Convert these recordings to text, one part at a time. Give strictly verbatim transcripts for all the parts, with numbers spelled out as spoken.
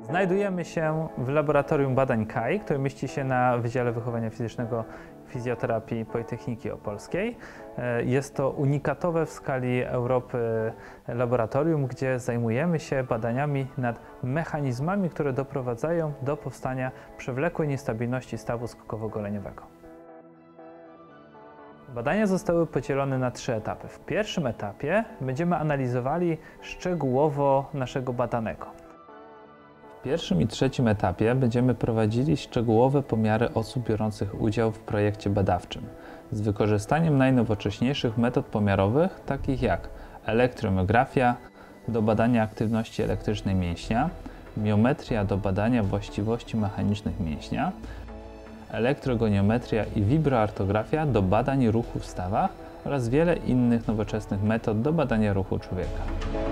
Znajdujemy się w laboratorium badań K A I, które mieści się na Wydziale Wychowania Fizycznego Fizjoterapii Politechniki Opolskiej. Jest to unikatowe w skali Europy laboratorium, gdzie zajmujemy się badaniami nad mechanizmami, które doprowadzają do powstania przewlekłej niestabilności stawu skokowo-goleniowego. Badania zostały podzielone na trzy etapy. W pierwszym etapie będziemy analizowali szczegółowo naszego badanego. W pierwszym i trzecim etapie będziemy prowadzili szczegółowe pomiary osób biorących udział w projekcie badawczym z wykorzystaniem najnowocześniejszych metod pomiarowych, takich jak elektromiografia do badania aktywności elektrycznej mięśnia, miometria do badania właściwości mechanicznych mięśnia, elektrogoniometria i vibroartografia do badań ruchu w stawach oraz wiele innych nowoczesnych metod do badania ruchu człowieka.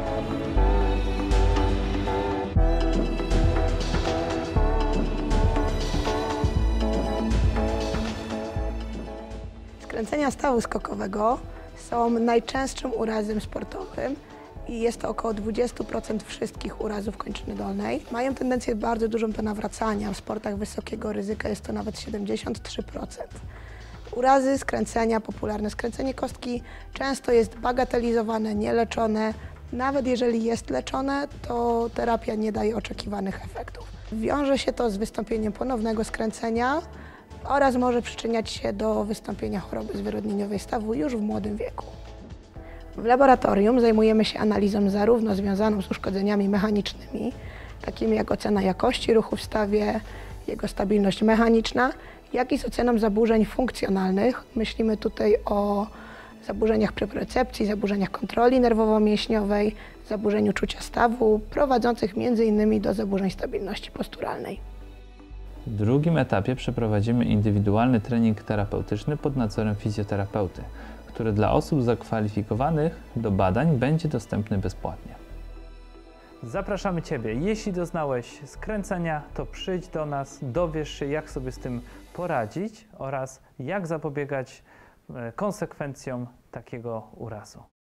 Skręcenia stawu skokowego są najczęstszym urazem sportowym i jest to około dwadzieścia procent wszystkich urazów kończyny dolnej. Mają tendencję bardzo dużą do nawracania. W sportach wysokiego ryzyka jest to nawet siedemdziesiąt trzy procent. Urazy, skręcenia, popularne skręcenie kostki często jest bagatelizowane, nieleczone. Nawet jeżeli jest leczone, to terapia nie daje oczekiwanych efektów. Wiąże się to z wystąpieniem ponownego skręcenia oraz może przyczyniać się do wystąpienia choroby zwyrodnieniowej stawu już w młodym wieku. W laboratorium zajmujemy się analizą zarówno związaną z uszkodzeniami mechanicznymi, takimi jak ocena jakości ruchu w stawie, jego stabilność mechaniczna, jak i z oceną zaburzeń funkcjonalnych. Myślimy tutaj o zaburzeniach propriocepcji, zaburzeniach kontroli nerwowo-mięśniowej, zaburzeniu czucia stawu, prowadzących między innymi do zaburzeń stabilności posturalnej. W drugim etapie przeprowadzimy indywidualny trening terapeutyczny pod nadzorem fizjoterapeuty, który dla osób zakwalifikowanych do badań będzie dostępny bezpłatnie. Zapraszamy Ciebie. Jeśli doznałeś skręcenia, to przyjdź do nas, dowiesz się, jak sobie z tym poradzić oraz jak zapobiegać konsekwencjom takiego urazu.